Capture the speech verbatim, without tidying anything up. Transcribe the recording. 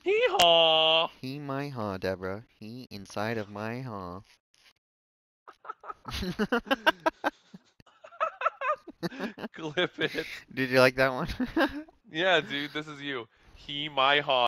Hee-haw! He my haw, Deborah. He inside of my haw. Clip it. Did you like that one? Yeah, dude, this is you. He my haw.